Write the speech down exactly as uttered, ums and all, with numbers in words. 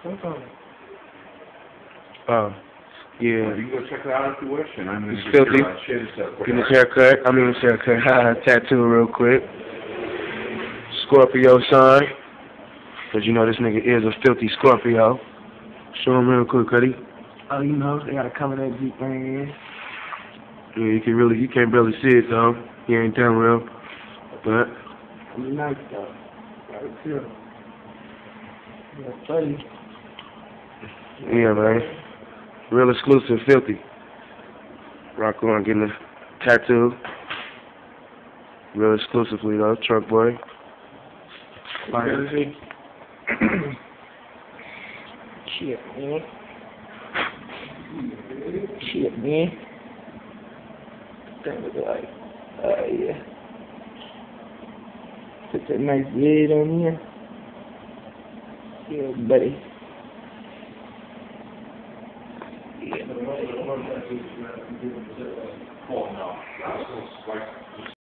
Oh, yeah. You can go check it out if you wish, and I'm going to filthy. shit Getting his haircut. I mean his haircut. Tattoo real quick. Scorpio sign. Cause you know this nigga is a filthy Scorpio. Show him real quick, Cuddy. Oh, you know, they gotta cover that Jeep thing in. Yeah, you can really, you can't barely see it though. He ain't that real, but. I mean, nice though. Gotta chill. Yeah, funny. Yeah, man. Real exclusive, filthy. Rock on, getting a tattoo. Real exclusively though, Trunkboi. Crazy. Shit, man. Shit, man. That was like, oh yeah. Put that nice lid on here. Yeah, buddy. Yeah.